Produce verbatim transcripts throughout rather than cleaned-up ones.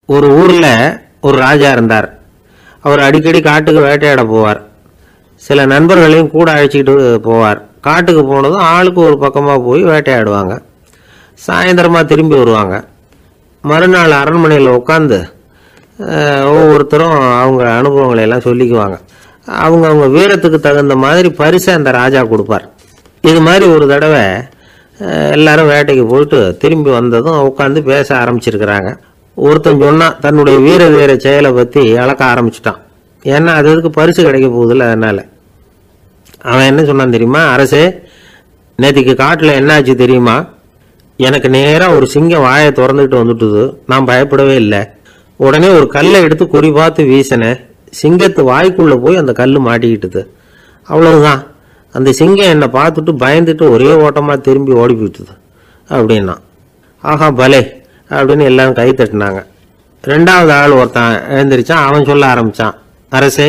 ஒரு ஊரில் ஒரு ராஜா இருந்தார். அவர் அடிக்கடி காட்டுக்கு வேட்டையாட போவார். சில நண்பர்களையும் கூட அழைச்சிக்கிட்டு போவார். காட்டுக்கு போனதும் ஆளுக்கு ஒரு பக்கமாக போய் வேட்டையாடுவாங்க. சாயந்தரமாக திரும்பி வருவாங்க. மறுநாள் அரண்மனையில் உட்காந்து ஒவ்வொருத்தரும் அவங்க அனுபவங்களை எல்லாம் சொல்லிக்குவாங்க. அவங்க அவங்க வீரத்துக்கு தகுந்த மாதிரி பரிசை அந்த ராஜா கொடுப்பார். இது மாதிரி ஒரு தடவை எல்லாரும் வேட்டைக்கு போயிட்டு திரும்பி வந்ததும் உட்காந்து பேச ஆரம்பிச்சிருக்கிறாங்க. ஒருத்தன் சொன்னான், தன்னுடைய வீர வீர செயலை பற்றி அளக்க ஆரம்பிச்சிட்டான். ஏன்னா அது அதுக்கு பரிசு கிடைக்க போகுதில்ல, அதனால். அவன் என்ன சொன்னான் தெரியுமா? அரசே, நேற்றுக்கு காட்டில் என்னாச்சு தெரியுமா? எனக்கு நேராக ஒரு சிங்கம் வாயை திறந்துக்கிட்டு வந்துட்டுது. நான் பயப்படவே இல்லை. உடனே ஒரு கல்லை எடுத்து குறி பார்த்து வீசினேன். சிங்கத்து வாய்க்குள்ளே போய் அந்த கல் மாட்டிக்கிட்டுது. அவ்வளவுதான். அந்த சிங்கம் என்னை பார்த்துட்டு பயந்துட்டு ஒரே ஓட்டமாக திரும்பி ஓடி போயிட்டுது அப்படின்னா. ஆஹா பலே அப்படின்னு எல்லாரும் கை தட்டினாங்க. ரெண்டாவது ஆள் ஒருத்தன் எழுந்திரிச்சான். அவன் சொல்ல ஆரம்பித்தான், அரசே,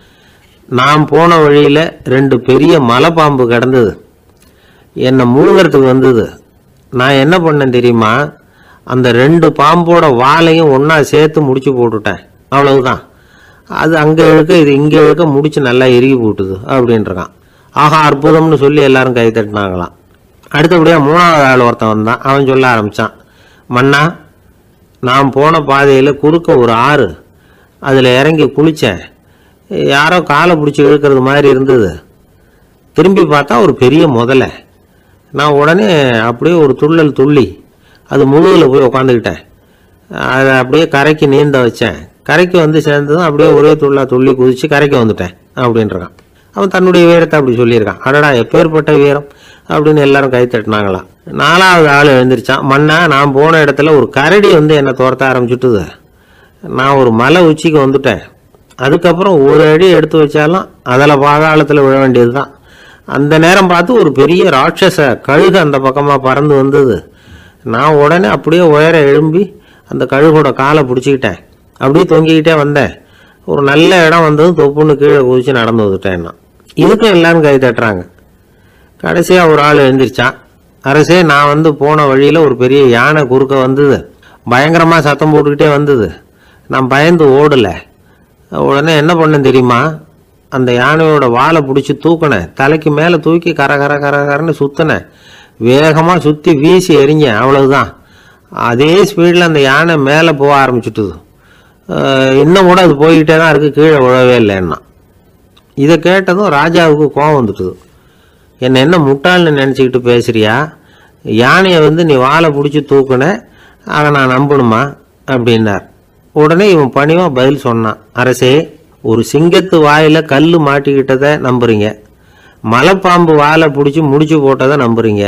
நான் போன வழியில் ரெண்டு பெரிய மலைப்பாம்பு கிடந்தது. என்னை முழுங்கிறதுக்கு வந்தது. நான் என்ன பண்ணேன் தெரியுமா? அந்த ரெண்டு பாம்போட வாலையும் ஒன்றா சேர்த்து முடிச்சு போட்டுட்டேன். அவ்வளவுதான். அது அங்கே இழுக்க இது இங்கே இழுக்க முடிச்சு நல்லா இறுகி போட்டுது அப்படின்றான். ஆஹா அற்புதம்னு சொல்லி எல்லாரும் கை தட்டினாங்களாம். அடுத்தபடியாக மூணாவது ஆள் ஒருத்தன் வந்தான். அவன் சொல்ல ஆரம்பித்தான், மன்னா, நான் போன பாதையில் குறுக்க ஒரு ஆறு, அதில் இறங்கி குளித்தேன். யாரோ காலை பிடிச்சி இழுக்கிறது மாதிரி இருந்தது. திரும்பி பார்த்தா ஒரு பெரிய முதலை. நான் உடனே அப்படியே ஒரு துள்ளல் துள்ளி அது முழுகில் போய் உக்காந்துக்கிட்டேன். அதை அப்படியே கரைக்கு நீந்த வச்சேன். கரைக்கு வந்து சேர்ந்ததும் அப்படியே ஒரே துள்ளா துள்ளி குதித்து கரைக்கு வந்துட்டேன் அப்படின்றான். அவன் தன்னுடைய வீரத்தை அப்படி சொல்லியிருக்கான். அடடா எப்பேற்பட்ட வீரம் அப்படின்னு எல்லாரும் கை தட்டினாங்களாம். நாலாவது ஆள் எழுந்திரிச்சான். மன்னா, நான் போன இடத்துல ஒரு கரடி வந்து என்னை துரத்த ஆரம்பிச்சுட்டுது. நான் ஒரு மலை உச்சிக்கு வந்துட்டேன். அதுக்கப்புறம் ஒரு அடி எடுத்து வச்சாலும் அதில் பாதாளத்தில் விழ வேண்டியது தான். அந்த நேரம் பார்த்து ஒரு பெரிய ராட்சச கழுகு அந்த பக்கமாக பறந்து வந்தது. நான் உடனே அப்படியே உயர எழும்பி அந்த கழுகோட காலை பிடிச்சிக்கிட்டேன். அப்படியே தொங்கிக்கிட்டே வந்தேன். ஒரு நல்ல இடம் வந்ததும் தொப்புன்னு கீழே குதிச்சு நடந்து வந்துட்டேன்னா. இதுக்கும் எல்லாரும் கை தட்டுறாங்க. கடைசியாக ஒரு ஆள் எழுந்திரிச்சான். அரசே, நான் வந்து போன வழியில் ஒரு பெரிய யானை குறுக்க வந்தது. பயங்கரமாக சத்தம் போட்டுக்கிட்டே வந்தது. நான் பயந்து ஓடலை. உடனே என்ன பண்ணேன் தெரியுமா? அந்த யானையோட வாலை பிடிச்சி தூக்கினேன். தலைக்கு மேலே தூக்கி கர கர கர கரன்னு சுற்றினேன். வேகமாக சுற்றி வீசி எறிஞ்சேன். அவ்வளவுதான். அதே ஸ்பீடில் அந்த யானை மேலே போக ஆரம்பிச்சுட்டுது. இன்னும் கூட அது போய்கிட்டே தான் இருக்குது, கீழே விழவே இல்லைன்னா. இதை கேட்டதும் ராஜாவுக்கு கோபம் வந்துட்டுது. என்னை என்ன முட்டாள்னு நினச்சிக்கிட்டு பேசுறியா? யானையை வந்து நீ வாழை பிடிச்சி தூக்குன, அதை நான் நம்பணுமா அப்படின்னார். உடனே இவன் பணிவாக பதில் சொன்னான். அரசே, ஒரு சிங்கத்து வாயில் கல் மாட்டிக்கிட்டதை நம்புறீங்க, மலைப்பாம்பு வாழை பிடிச்சி முடிச்சு போட்டதை நம்புறீங்க,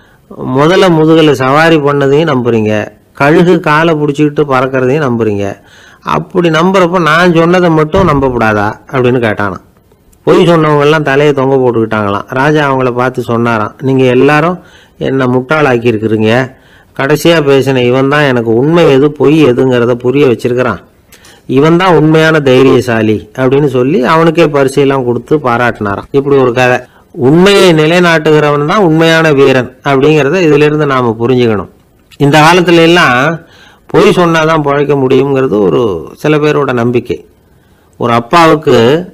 முதல்ல முதுகில் சவாரி பண்ணதையும் நம்புறீங்க, கழுகு காலை பிடிச்சிக்கிட்டு பறக்கிறதையும் நம்புறீங்க. அப்படி நம்புறப்ப நான் சொன்னதை மட்டும் நம்பக்கூடாதா அப்படின்னு கேட்டானான். பொய் சொன்னவங்கெல்லாம் தலையை தொங்க போட்டுக்கிட்டாங்களாம். ராஜா அவங்கள பார்த்து சொன்னாராம், நீங்கள் எல்லாரும் என்னை முட்டாளாக்கி இருக்கிறீங்க. கடைசியாக பேசின இவன் தான் எனக்கு உண்மை எது பொய் எதுங்கிறத புரிய வச்சிருக்கிறான். இவன் தான் உண்மையான தைரியசாலி அப்படின்னு சொல்லி அவனுக்கே பரிசையெல்லாம் கொடுத்து பாராட்டினாராம். இப்படி ஒரு கதை. உண்மையை நிலைநாட்டுகிறவன் தான் உண்மையான வீரன் அப்படிங்கிறத இதிலிருந்து நாம் புரிஞ்சுக்கணும். இந்த காலத்துல எல்லாம் பொய் சொன்னாதான் பிழைக்க முடியுங்கிறது ஒரு சில பேரோட நம்பிக்கை. ஒரு அப்பாவுக்கு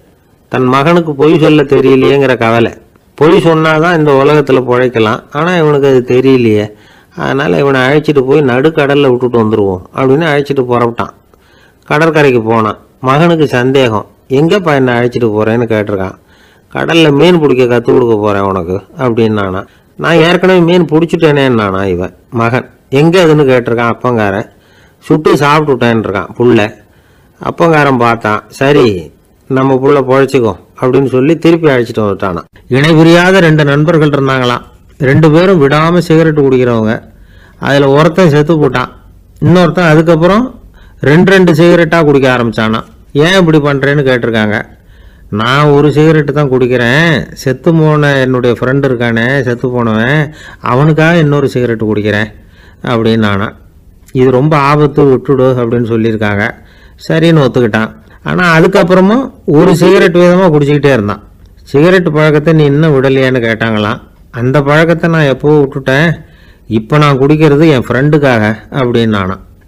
தன் மகனுக்கு பொய் சொல்ல தெரியலையேங்கிற கவலை. பொய் சொன்னாதான் இந்த உலகத்தில் பிழைக்கலாம், ஆனால் இவனுக்கு அது தெரியலையே, அதனால் இவனை அழைச்சிட்டு போய் நடுக்கடலில் விட்டுட்டு வந்துடுவோம் அப்படின்னு அழைச்சிட்டு புறப்பட்டான். கடற்கரைக்கு போனான். மகனுக்கு சந்தேகம், எங்கேப்பா என்னை அழைச்சிட்டு போகிறேன்னு கேட்டிருக்கான். கடலில் மீன் பிடிக்க கற்றுக் கொடுக்க போகிறேன் உனக்கு அப்படின்னானா. நான் ஏற்கனவே மீன் பிடிச்சிட்டேனேன்னானா இவன் மகன். எங்கே அதுன்னு கேட்டிருக்கான் அப்பங்காரன். சுட்டு சாப்பிட்டுட்டேன்னு இருக்கான் புள்ள. அப்பங்காரன் பார்த்தான், சரி நம்ம புள்ள பொழைச்சிக்கோ அப்படின்னு சொல்லி திருப்பி அழைச்சிட்டு வந்துட்டானா. இணை புரியாத ரெண்டு நண்பர்கள் இருந்தாங்களாம். ரெண்டு பேரும் விடாமல் சிகரெட்டு குடிக்கிறவங்க. அதில் ஒருத்தன் செத்து போட்டான். இன்னொருத்தன் அதுக்கப்புறம் ரெண்டு ரெண்டு சிகரெட்டாக குடிக்க ஆரம்பித்தானா. ஏன் இப்படி பண்ணுறேன்னு கேட்டிருக்காங்க. நான் ஒரு சிகரெட்டு தான் குடிக்கிறேன், செத்து போன என்னுடைய ஃப்ரெண்டு இருக்கானே செத்து போனவன், அவனுக்காக இன்னொரு சிகரெட்டு குடிக்கிறேன் அப்படின்னு நானா. இது ரொம்ப ஆபத்து, விட்டுடு அப்படின்னு சொல்லியிருக்காங்க. சரின்னு ஒத்துக்கிட்டான். ஆனால் அதுக்கப்புறமும் ஒரு சிகரெட் விதமாக குடிச்சிக்கிட்டே இருந்தான். சிகரெட்டு பழக்கத்தை நீ இன்னும் விடலையான்னு கேட்டாங்களாம். அந்த பழக்கத்தை நான் எப்போ விட்டுட்டேன், இப்போ நான் குடிக்கிறது என் ஃப்ரெண்டுக்காக அப்படின்னு நானா.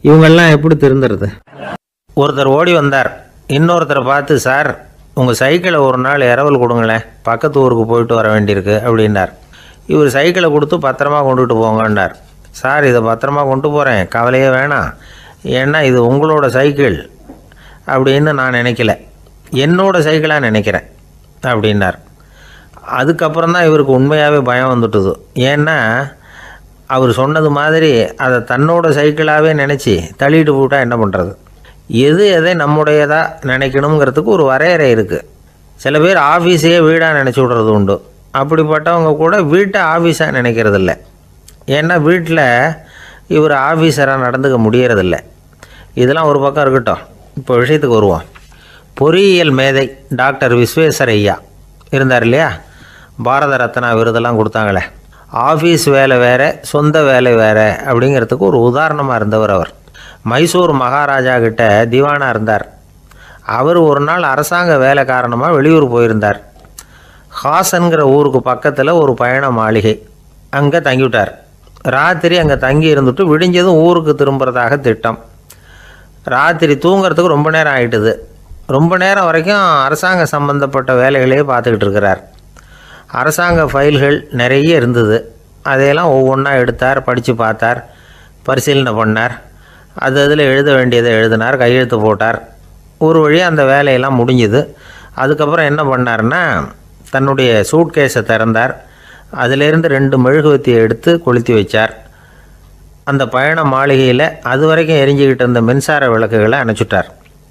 இவங்கெல்லாம் எப்படி திருந்துறது? ஒருத்தர் ஓடி வந்தார். இன்னொருத்தரை பார்த்து, சார் உங்கள் சைக்கிளை ஒரு நாள் இரவல் கொடுங்களேன், பக்கத்து ஊருக்கு போயிட்டு வர வேண்டியிருக்கு அப்படின்னார். இவர் சைக்கிளை கொடுத்து பத்திரமா கொண்டுட்டு போங்கன்னார். சார் இதை பத்திரமா கொண்டு போகிறேன், கவலையே வேணாம், ஏன்னா இது உங்களோட சைக்கிள் அப்படின்னு நான் நினைக்கல, என்னோட சைக்கிளாக நினைக்கிறேன் அப்படின்னார். அதுக்கப்புறம் தான் இவருக்கு உண்மையாகவே பயம் வந்துட்டுது. ஏன்னா அவர் சொன்னது மாதிரி அதை தன்னோட சைக்கிளாகவே நினச்சி தள்ளிட்டு போட்டால் என்ன பண்ணுறது? எது எதை நம்முடையதாக நினைக்கணுங்கிறதுக்கு ஒரு வரையறை இருக்குது. சில பேர் ஆஃபீஸையே வீடாக நினச்சி விட்றது உண்டு. அப்படிப்பட்டவங்க கூட வீட்டை ஆஃபீஸாக நினைக்கிறதில்ல. ஏன்னா வீட்டில் இவர் ஆஃபீஸராக நடந்துக்க முடியறதில்ல. இதெல்லாம் ஒரு பக்கம் இருக்கட்டும், இப்போ விஷயத்துக்கு வருவோம். பொறியியல் மேதை டாக்டர் விஸ்வேஸ்வரையா இருந்தார் இல்லையா, பாரத ரத்னா விருதெல்லாம் கொடுத்தாங்களே. ஆஃபீஸ் வேலை வேறு, சொந்த வேலை வேறு அப்படிங்கிறதுக்கு ஒரு உதாரணமாக இருந்தவர் அவர். மைசூர் மகாராஜா கிட்ட திவானாக இருந்தார். அவர் ஒரு நாள் அரசாங்க வேலை காரணமாக வெளியூர் போயிருந்தார். ஹாசன்கிற ஊருக்கு பக்கத்தில் ஒரு பயண மாளிகை, அங்கே தங்கிவிட்டார். ராத்திரி அங்கே தங்கி இருந்துட்டு விடிஞ்சதும் ஊருக்கு திரும்புறதாக திட்டம். ராத்திரி தூங்கிறதுக்கு ரொம்ப நேரம் ஆகிட்டுது. ரொம்ப நேரம் வரைக்கும் அரசாங்க சம்பந்தப்பட்ட வேலைகளையே பார்த்துக்கிட்டு இருக்கிறார். அரசாங்க ஃபைல்கள் நிறைய இருந்தது. அதையெல்லாம் ஒவ்வொன்றா எடுத்தார், படித்து பார்த்தார், பரிசீலனை பண்ணார். அது அதில் எழுத வேண்டியதை எழுதினார், கையெழுத்து போட்டார். ஒரு வழியாக அந்த வேலையெல்லாம் முடிஞ்சுது. அதுக்கப்புறம் என்ன பண்ணார்னா, தன்னுடைய சூட்கேஸை திறந்தார். அதிலேருந்து ரெண்டு மெழுகுவத்தியை எடுத்து கொளுத்தி வச்சார். அந்த பயண மாளிகையில் அது வரைக்கும் எரிஞ்சிக்கிட்டு இருந்த மின்சார விளக்குகளை அணைச்சிட்டார்.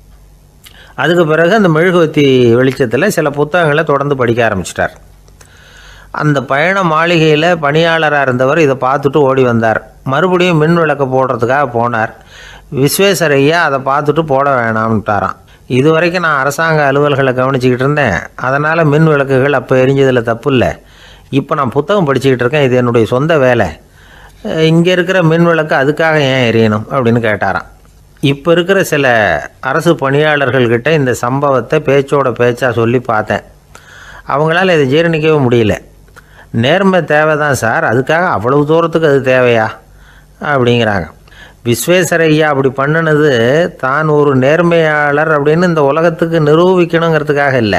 அதுக்கு பிறகு அந்த மெழுகுவத்தி வெளிச்சத்தில் சில புத்தகங்களை தொடர்ந்து படிக்க ஆரம்பிச்சிட்டார். அந்த பயண மாளிகையில் பணியாளராக இருந்தவர் இதை பார்த்துட்டு ஓடி வந்தார். மறுபடியும் மின் விளக்கு போடுறதுக்காக போனார். விஸ்வேஸ்வரையா அதை பார்த்துட்டு போட வேணாம்ட்டாராம். இது வரைக்கும் நான் அரசாங்க அலுவல்களை கவனிச்சிக்கிட்டு இருந்தேன், அதனால் மின் விளக்குகள் அப்போ எரிஞ்சதில் தப்பு இல்லை. இப்போ நான் புத்தகம் படிச்சுக்கிட்டு இருக்கேன், இது என்னுடைய சொந்த வேலை, இங்கே இருக்கிற மின் விளக்கு அதுக்காக ஏன் எரியணும் அப்படின்னு கேட்டாராம். இப்போ இருக்கிற சில அரசு பணியாளர்கள்கிட்ட இந்த சம்பவத்தை பேச்சோட பேச்சாக சொல்லி பார்த்தேன். அவங்களால இதை ஜீரணிக்கவே முடியல. நேர்மை தேவை தான் சார், அதுக்காக அவ்வளவு தூரத்துக்கு அது தேவையா அப்படிங்கிறாங்க. விஸ்வேஸ்வரையா அப்படி பண்ணினது தான் ஒரு நேர்மையாளர் அப்படின்னு இந்த உலகத்துக்கு நிரூபிக்கணுங்கிறதுக்காக இல்லை.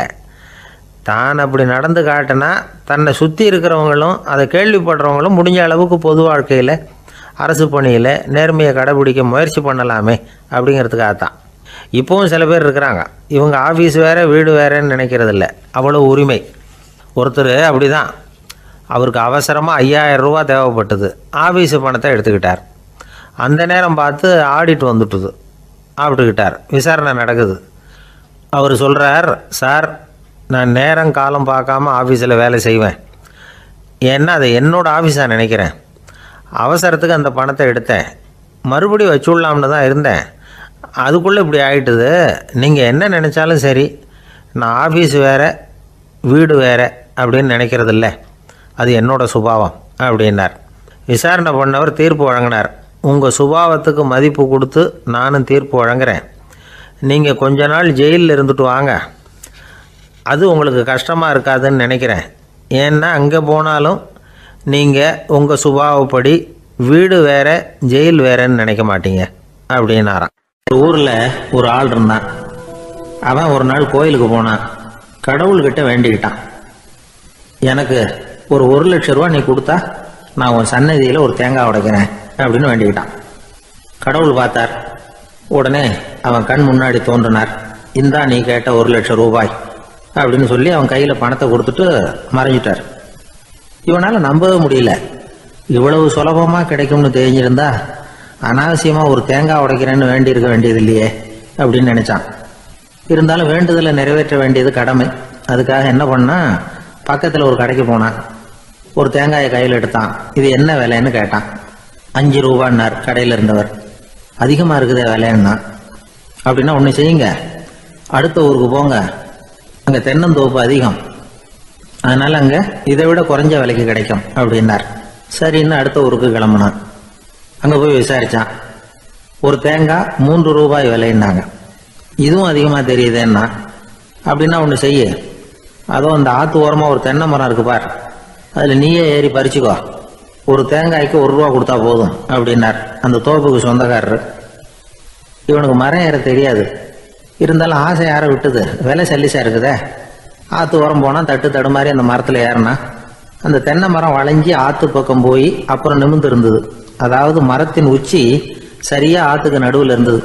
தான் அப்படி நடந்து காட்டினா தன்னை சுற்றி இருக்கிறவங்களும் அதை கேள்விப்படுறவங்களும் முடிஞ்ச அளவுக்கு பொது வாழ்க்கையில் அரசு பணியில் நேர்மையை கடைபிடிக்க முயற்சி பண்ணலாமே அப்படிங்கிறதுக்காக தான். இப்போவும் சில பேர் இருக்கிறாங்க, இவங்க ஆஃபீஸ் வேறு வீடு வேறேன்னு நினைக்கிறதில்ல, அவ்வளோ உரிமை. ஒருத்தர் அப்படி தான், அவருக்கு அவசரமாக ஐயாயிரம் ரூபா தேவைப்பட்டது. ஆஃபீஸு பணத்தை எடுத்துக்கிட்டார். அந்த நேரம் பார்த்து ஆடிட் வந்துட்டுது, ஆப்பிட்டுக்கிட்டார். விசாரணை நடக்குது. அவர் சொல்கிறார், சார் நான் நேரம் காலம் பார்க்காம ஆஃபீஸில் வேலை செய்வேன், ஏன்னா அதை என்னோடய ஆஃபீஸாக நினைக்கிறேன். அவசரத்துக்கு அந்த பணத்தை எடுத்தேன், மறுபடியும் வச்சுடலாம்னு தான் இருந்தேன், அதுக்குள்ளே இப்படி ஆகிட்டுது. நீங்கள் என்ன நினச்சாலும் சரி, நான் ஆஃபீஸ் வேறு வீடு வேறு அப்படின்னு நினைக்கிறதில்ல, அது என்னோடய சுபாவம் அப்படின்னார். விசாரணை பண்ணவர் தீர்ப்பு வழங்கினார். உங்கள் சுபாவத்துக்கு மதிப்பு கொடுத்து நானும் தீர்ப்பு வழங்குறேன். நீங்கள் கொஞ்ச நாள் ஜெயிலில் இருந்துட்டு வாங்க, அது உங்களுக்கு கஷ்டமாக இருக்காதுன்னு நினைக்கிறேன். ஏன்னா அங்கே போனாலும் நீங்கள் உங்கள் சுபாவப்படி வீடு வேறு ஜெயில் வேறேன்னு நினைக்க மாட்டீங்க அப்படின்னாராம். ஒரு ஊரில் ஒரு ஆள் இருந்தான். அவன் ஒரு நாள் கோயிலுக்கு போனான். கடவுள்கிட்ட வேண்டிக்கிட்டான், எனக்கு ஒரு ஒரு லட்ச ரூபா நீ கொடுத்தா நான் உன் சன்னதியில் ஒரு தேங்காய் உடைக்கிறேன் அப்படின்னு வேண்டிக்கிட்டான். கடவுள் பார்த்தார். உடனே அவன் கண் முன்னாடி தோன்றினார். இந்தா நீ கேட்ட ஒரு லட்சம் ரூபாய் அப்படின்னு சொல்லி அவன் கையில் பணத்தை கொடுத்துட்டு மறைஞ்சிட்டார். இவனால் நம்பவே முடியல. இவ்வளவு சுலபமாக கிடைக்கும்னு தெரிஞ்சிருந்தா அனாவசியமாக ஒரு தேங்காய் உடைக்கிறேன்னு வேண்டியிருக்க வேண்டியது இல்லையே அப்படின்னு நினச்சான். இருந்தாலும் வேண்டுதலை நிறைவேற்ற வேண்டியது கடமை. அதுக்காக என்ன பண்ணான், பக்கத்தில் ஒரு கடைக்கு போனான். ஒரு தேங்காயை கையில் எடுத்தான். இது என்ன விலைன்னு கேட்டான். அஞ்சு ரூபான்னார் கடையில் இருந்தவர். அதிகமாக இருக்குதே விலைன்னா. அப்படின்னா ஒன்று செய்யுங்க, அடுத்த ஊருக்கு போங்க, அங்கே தென்னந்தோப்பு அதிகம், அதனால் அங்கே இதை விட குறைஞ்ச விலைக்கு கிடைக்கும் அப்படின்னார். சரின்னு அடுத்த ஊருக்கு கிளம்புனான். அங்கே போய் விசாரித்தான். ஒரு தேங்காய் மூன்று ரூபாய் விலைன்னாங்க. இதுவும் அதிகமாக தெரியுதுன்னா. அப்படின்னா ஒன்று செய்ய, அதோ அந்த ஆற்று ஓரமாக ஒரு தென்னை மரம் இருக்கு பார், அதில் நீயே ஏறி பறிச்சுக்கோ, ஒரு தேங்காய்க்கு ஒரு ரூபா கொடுத்தா போதும் அப்படின்னார் அந்த தோப்புக்கு சொந்தக்காரர். இவனுக்கு மரம் ஏற தெரியாது. இருந்தாலும் ஆசை யாரை விட்டுது, விலை சல்லிசா இருக்குதே. ஆற்று உரம் போனால் தட்டு தடுமாறி அந்த மரத்தில் ஏறினா அந்த தென்னை மரம் வளைஞ்சி ஆற்று பக்கம் போய் அப்புறம் நிமிர்ந்து இருந்தது. அதாவது மரத்தின் உச்சி சரியாக ஆற்றுக்கு நடுவில் இருந்தது.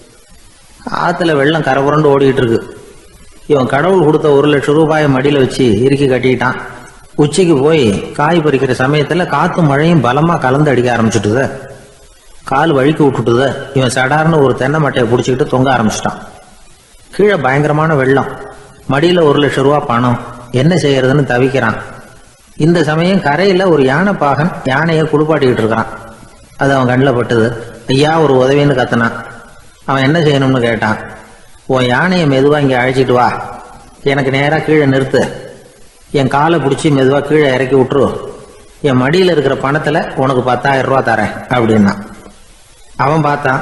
ஆற்றுல வெள்ளம் கரபுரண்டு ஓடிக்கிட்டு இருக்கு. இவன் கடவுள் கொடுத்த ஒரு லட்சம் ரூபாயை மடியில் வச்சு இறுக்கி கட்டிக்கிட்டான். உச்சிக்கு போய் காய் பறிக்கிற சமயத்தில் காற்று மழையும் பலமாக கலந்து அடிக்க ஆரம்பிச்சுட்டுது. கால் வழுக்கி விட்டுட்டுது. இவன் சடார்னு ஒரு தென்னை மட்டையை பிடிச்சிக்கிட்டு தொங்க ஆரம்பிச்சிட்டான். கீழே பயங்கரமான வெள்ளம், மடியில் ஒரு லட்சம் ரூபா பணம், என்ன செய்யறதுன்னு தவிக்கிறான். இந்த சமயம் கரையில் ஒரு யானை பாகன் யானையை குளிப்பாட்டிக்கிட்டு இருக்கிறான். அது அவன் கண்ணில் பட்டுது. ஐயா ஒரு உதவின்னு கத்துனான். அவன் என்ன செய்யணும்னு கேட்டான். உன் யானையை மெதுவாக இங்கே அழைச்சிட்டு வா, எனக்கு நேராக கீழே நிறுத்து, என் காலை பிடிச்சி மெதுவாக கீழே இறக்கி விட்டுரு, என் மடியில் இருக்கிற பணத்தில் உனக்கு பத்தாயிரம் ரூபா தரேன் அப்படின்னா. அவன் பார்த்தான்.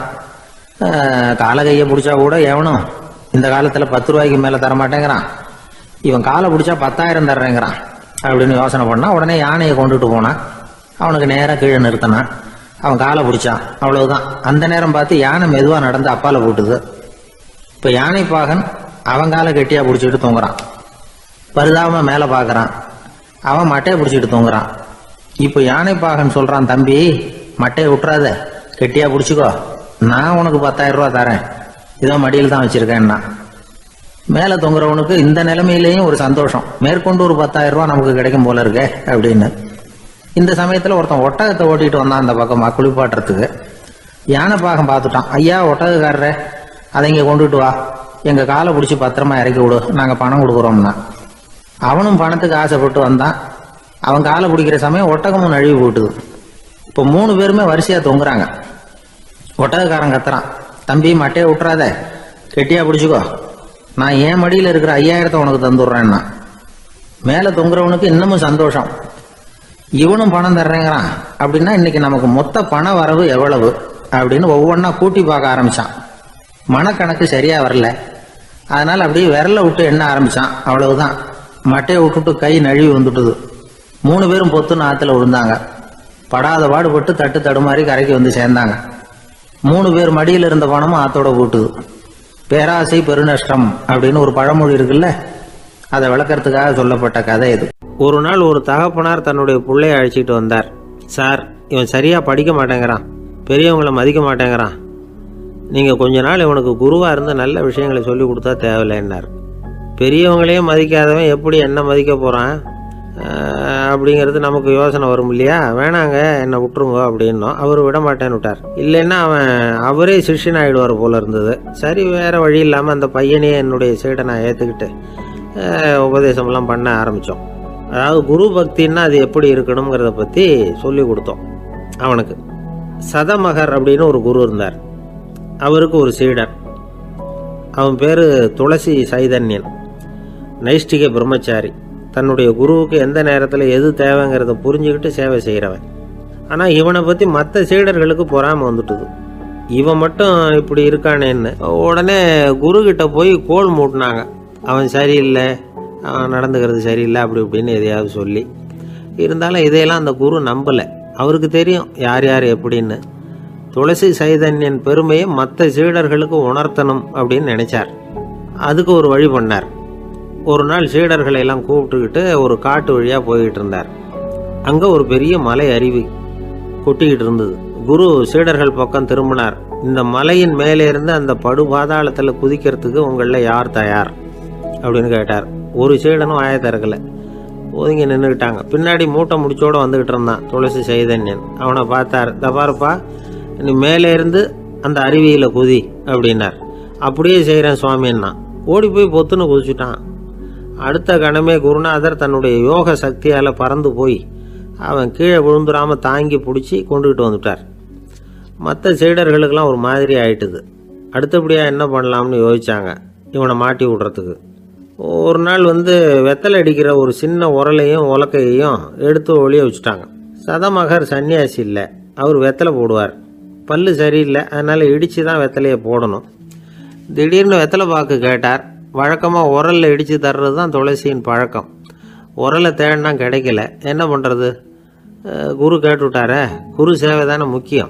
காலை கையை பிடிச்சா கூட எவனும் இந்த காலத்தில் பத்து ரூபாய்க்கு மேலே தரமாட்டேங்கிறான், இவன் காலை பிடிச்சா பத்தாயிரம் தர்றேங்கிறான் அப்படின்னு யோசனை பண்ணான். உடனே யானையை கொண்டுட்டு போனான். அவனுக்கு நேராக கீழே நிறுத்தினான். அவன் காலை பிடிச்சான். அவ்வளவுதான். அந்த நேரம் பார்த்து யானை மெதுவாக நடந்து அப்பால போட்டுது. இப்போ யானை பாகன் அவன் காலை கெட்டியாக பிடிச்சிட்டு தூங்குறான். பரிதாபமாக மேலே பார்க்குறான். அவன் மட்டையை பிடிச்சிட்டு தூங்குறான். இப்போ யானை பாகன் சொல்கிறான், தம்பி மட்டையை விட்டுறாத, கெட்டியாக பிடிச்சிக்கோ, நான் உனக்கு பத்தாயிரம் ரூபா தரேன், இதோ மடியில் தான் வச்சுருக்கேன்னா. மேலே தொங்குறவனுக்கு இந்த நிலைமையிலேயும் ஒரு சந்தோஷம், மேற்கொண்டு ஒரு பத்தாயிரம் ரூபா நமக்கு கிடைக்கும் போல இருக்கே அப்படின்னு. இந்த சமயத்தில் ஒருத்தன் ஒட்டகத்தை ஓட்டிகிட்டு வந்தான் அந்த பக்கமாக குளிப்பாட்டுறதுக்கு. யானை பாகம் பார்த்துட்டான். ஐயா ஒட்டகக்காரரே, அதை இங்கே கொண்டுட்டு வா, எங்கள் காலை பிடிச்சி பத்திரமா இறக்கி விடு, நாங்கள் பணம் கொடுக்குறோம்னா. அவனும் பணத்துக்கு ஆசைப்பட்டு வந்தான். அவன் காலை பிடிக்கிற சமயம் ஒட்டகமும் நழுவி போட்டுது. இப்போ மூணு பேருமே வரிசையாக தொங்குறாங்க. ஒட்டகக்காரன் கத்துறான், தம்பி மட்டையை விட்டுறாத, கெட்டியாக பிடிச்சிக்கோ, நான் ஏன் மடியில் இருக்கிற ஐயாயிரத்தை உனக்கு தந்துடுறேன்னா. மேலே தொங்குறவனுக்கு இன்னமும் சந்தோஷம், இவனும் பணம் தர்றேங்கிறான் அப்படின்னா இன்னைக்கு நமக்கு மொத்த பண வரவு எவ்வளவு அப்படின்னு ஒவ்வொன்றா கூட்டி பார்க்க ஆரம்பிச்சான். மனக்கணக்கு சரியா வரல. அதனால அப்படியே விரல விட்டு எண்ண ஆரம்பிச்சான். அவ்வளவுதான். மட்டையை விட்டுட்டு கை நழுவி வந்துட்டுது. மூணு பேரும் பொத்துன்னு ஆற்றுல விழுந்தாங்க. படாத பாடுபட்டு தட்டு தடுமாறி கரைக்கு வந்து சேர்ந்தாங்க. மூணு பேர் மடியில் இருந்த பணமும் ஆத்தோட போட்டுது. பேராசை பெருநஷ்டம் அப்படின்னு ஒரு பழமொழி இருக்குல்ல, அதை விளக்கறதுக்காக சொல்லப்பட்ட கதை இது. ஒரு நாள் ஒரு தகப்பனார் தன்னுடைய பிள்ளைய அழைச்சிட்டு வந்தார். சார், இவன் சரியா படிக்க மாட்டேங்கிறான், பெரியவங்களை மதிக்க மாட்டேங்கிறான், நீங்கள் கொஞ்ச நாள் இவனுக்கு குருவாக இருந்து நல்ல விஷயங்களை சொல்லி கொடுத்தா தேவையில்லைன்னார். பெரியவங்களையும் மதிக்காதவன் எப்படி என்ன மதிக்க போகிறான் அப்படிங்கிறது நமக்கு யோசனை வரும் இல்லையா. வேணாங்க என்னை விட்டுருங்க அப்படின்னோம். அவர் விட மாட்டேன்னு விட்டார். இல்லைன்னா அவன் அவரே சிஷ்யன் ஆகிடுவார் போல இருந்தது. சரி, வேறு வழி இல்லாமல் அந்த பையனையே என்னுடைய சைடை நான் ஏற்றுக்கிட்டு உபதேசம்லாம் பண்ண ஆரம்பித்தோம். அதாவது குரு பக்தின்னா அது எப்படி இருக்கணுங்கிறத பற்றி சொல்லி கொடுத்தோம் அவனுக்கு. சதமகர் அப்படின்னு ஒரு குரு இருந்தார். அவருக்கு ஒரு சீடர். அவன் பேர் துளசி சைதன்யன், நைஷ்டிக பிரம்மச்சாரி. தன்னுடைய குருவுக்கு எந்த நேரத்தில் எது தேவைங்கிறத புரிஞ்சுக்கிட்டு சேவை செய்கிறவன். ஆனால் இவனை பற்றி மற்ற சீடர்களுக்கு பொறாமல் வந்துட்டுது. இவன் மட்டும் இப்படி இருக்கானேன்னு உடனே குருக்கிட்ட போய் கோல் மூட்டினாங்க. அவன் சரியில்லை, அவன் நடந்துக்கிறது சரியில்லை, அப்படி இப்படின்னு எதையாவது சொல்லி. இருந்தாலும் இதையெல்லாம் அந்த குரு நம்பலை. அவருக்கு தெரியும் யார் யார் எப்படின்னு. துளசி சைதன்யன் பெருமையை மற்ற சீடர்களுக்கு உணர்த்தணும் அப்படின்னு நினைச்சார். அதுக்கு ஒரு வழி பண்ணார். ஒரு நாள் சீடர்களை எல்லாம் கூப்பிட்டுக்கிட்டு ஒரு காட்டு வழியாக போய்கிட்டு இருந்தார். அங்கே ஒரு பெரிய மலை அருவி கொட்டிக்கிட்டு இருந்தது. குரு சீடர்கள் பக்கம் திரும்பினார். இந்த மலையின் மேலே இருந்து அந்த படுபாதாளத்தில் குதிக்கிறதுக்கு உங்களில் யார் தயார் அப்படின்னு கேட்டார். ஒரு சீடனும் ஆய திறக்கலை, ஒதுங்கி நின்றுக்கிட்டாங்க. பின்னாடி மூட்டை முடிச்சோடு வந்துக்கிட்டு இருந்தான் துளசி சைதன்யன். அவனை பார்த்தார். தபாருப்பா, நீ மேலே இருந்து அந்த அருவியில் குதி அப்படின்னார். அப்படியே செய்கிறேன் சுவாமின்னா ஓடி போய் பொத்துன்னு குதிச்சுட்டான். அடுத்த கணமே குருநாதர் தன்னுடைய யோக சக்தியால் பறந்து போய் அவன் கீழே விழுந்துடாமல் தாங்கி பிடிச்சி கொண்டுகிட்டு வந்துட்டார். மற்ற சீடர்களுக்கெல்லாம் ஒரு மாதிரி ஆயிட்டுது. அடுத்தபடியாக என்ன பண்ணலாம்னு யோசித்தாங்க இவனை மாட்டி விடுறதுக்கு. ஒரு நாள் வந்து வெத்தலை அடிக்கிற ஒரு சின்ன உரலையும் உலக்கையையும் எடுத்து ஒளிய வச்சுட்டாங்க. சதமகர் சன்னியாசி இல்லை, அவர் வெத்தலை போடுவார். பல்லு சரியில்லை, அதனால் இடித்து தான் வெத்தலையை போடணும். திடீர்னு வெத்தலை பாக்கு கேட்டார். வழக்கமாக உரலில் இடித்து தர்றது தான் துளசியின் பழக்கம். உரலை தேடினா கிடைக்கல, என்ன பண்ணுறது? குரு கேட்டுவிட்டாரே, குரு சேவை தானே முக்கியம்.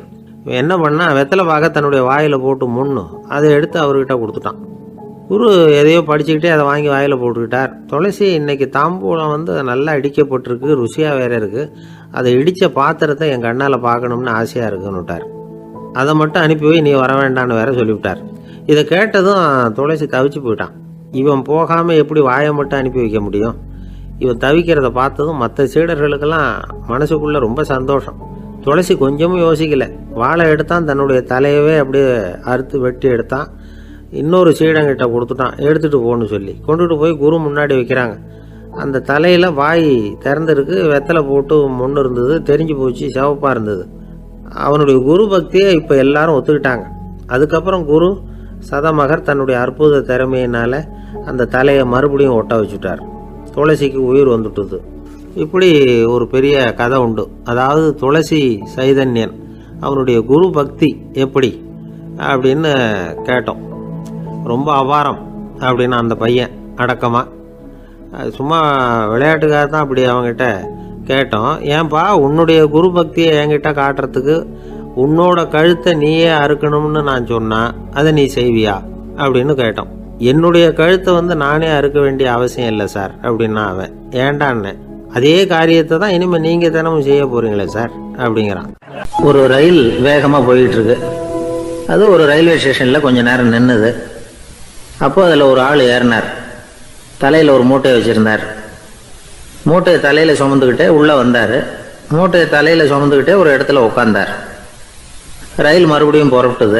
இவன் என்ன பண்ணா, வெத்தலை பாக்க தன்னுடைய வாயில் போட்டு முன்னும் அதை எடுத்து அவர்கிட்ட கொடுத்துட்டான். குரு எதையோ படிச்சுக்கிட்டே அதை வாங்கி வாயில் போட்டுக்கிட்டார். துளசி இன்னைக்கு தாம்பூலம் வந்து நல்லா இடிக்கப்பட்டிருக்கு, ருசியாக வேற இருக்குது, அதை இடித்த பாத்திரத்தை என் கண்ணால் பார்க்கணும்னு ஆசையாக இருக்குன்னு விட்டார். அதை மட்டும் அனுப்பி போய் நீ வர வேண்டான்னு வேற சொல்லிவிட்டார். இதை கேட்டதும் துளசி தவிச்சு போயிட்டான். இவன் போகாமல் எப்படி வாயை மட்டும் அனுப்பி வைக்க முடியும்? இவன் தவிக்கிறத பார்த்ததும் மற்ற சீடர்களுக்கெல்லாம் மனசுக்குள்ளே ரொம்ப சந்தோஷம். துளசி கொஞ்சமும் யோசிக்கலை, வாழை எடுத்தான், தன்னுடைய தலையவே அப்படியே அறுத்து வெட்டி எடுத்தான், இன்னொரு சீடங்கிட்ட கொடுத்துட்டான், எடுத்துகிட்டு போகணும்னு சொல்லி கொண்டுட்டு போய் குரு முன்னாடி வைக்கிறாங்க. அந்த தலையில் வாய் திறந்துருக்கு, வெத்தலை போட்டு முன்னு இருந்தது, தெரிஞ்சு போச்சு, சிவப்பாக இருந்தது. அவனுடைய குரு பக்தியை இப்போ எல்லாரும் ஒத்துக்கிட்டாங்க. அதுக்கப்புறம் குரு சதமகர் தன்னுடைய அற்புத திறமையினால் அந்த தலையை மறுபடியும் ஒட்ட வச்சுட்டார். துளசிக்கு உயிர் வந்துட்டுது. இப்படி ஒரு பெரிய கதை உண்டு. அதாவது துளசி சைதன்யன் அவனுடைய குரு பக்தி எப்படி அப்படின்னு கேட்டோம். ரொம்ப அபாரம் அப்படின்னு அந்த பையன் அடக்கமாக, சும்மா விளையாட்டுக்காக தான் அப்படி அவங்ககிட்ட கேட்டோம். ஏன்பா உன்னுடைய குரு பக்தியை என்கிட்ட காட்டுறதுக்கு உன்னோட கழுத்தை நீயே அறுக்கணும்னு நான் சொன்னேன், அதை நீ செய்வியா அப்படின்னு கேட்டோம். என்னுடைய கழுத்தை வந்து நானே அறுக்க வேண்டிய அவசியம் இல்லை சார் அப்படின்னா அவன். ஏண்டான்னு, அதே காரியத்தை தான் இனிமேல் நீங்கள் தினமும் செய்ய போகிறீங்களே சார் அப்படிங்கிறான். ஒரு ரயில் வேகமாக போயிட்டு இருக்கு. அது ஒரு ரயில்வே ஸ்டேஷனில் கொஞ்ச நேரம் நின்றுது. அப்போ அதில் ஒரு ஆள் ஏறினார். தலையில் ஒரு மூட்டையை வச்சுருந்தார். மூட்டையை தலையில் சுமந்துக்கிட்டே உள்ளே வந்தார். மூட்டையை தலையில் சுமந்துக்கிட்டே ஒரு இடத்துல உட்காந்தார். ரயில் மறுபடியும் புறப்பட்டது.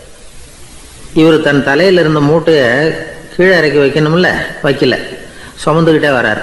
இவர் தன் தலையில் இருந்த மூட்டையை கீழே இறக்கி வைக்கணும்ல, வைக்கல, சுமந்துக்கிட்டே வரார்.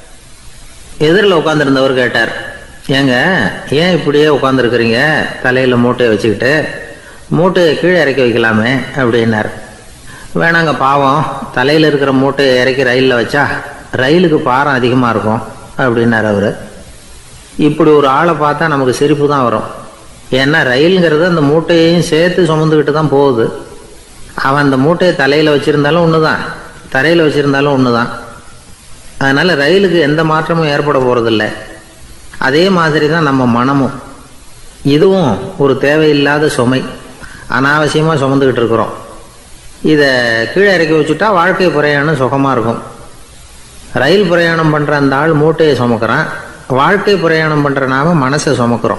எதிரில் உட்காந்துருந்தவர் கேட்டார், ஏங்க ஏன் இப்படியே உட்காந்துருக்குறீங்க தலையில் மூட்டையை வச்சுக்கிட்டு, மூட்டையை கீழே இறக்கி வைக்கலாமே அப்படின்னார். வேணாங்க, பாவம், தலையில் இருக்கிற மூட்டையை இறக்கி ரயிலில் வச்சா ரயிலுக்கு பாரம் அதிகமாக இருக்கும் அப்படின்னார் அவர். இப்படி ஒரு ஆளை பார்த்தா நமக்கு சிரிப்பு தான் வரும். ஏன்னா ரயிலுங்கிறது அந்த மூட்டையையும் சேர்த்து சுமந்துக்கிட்டு தான் போகுது. அவன் அந்த மூட்டையை தலையில் வச்சுருந்தாலும் ஒன்று தான், தரையில் வச்சுருந்தாலும் ஒன்று தான். அதனால் ரயிலுக்கு எந்த மாற்றமும் ஏற்பட போகிறதில்ல. அதே மாதிரி தான் நம்ம மனமும். இதுவும் ஒரு தேவையில்லாத சுமை, அனாவசியமாக சுமந்துக்கிட்டு இருக்கிறோம். இதை கீழே இறக்கி வச்சுட்டா வாழ்க்கை பிரயாணம் சுகமாக இருக்கும். ரயில் பிரயாணம் பண்ணுற அந்த ஆள் மூட்டையை சுமக்கிறான், வாழ்க்கை பிரயாணம் பண்ணுற நாம மனசை சுமக்கிறோம்.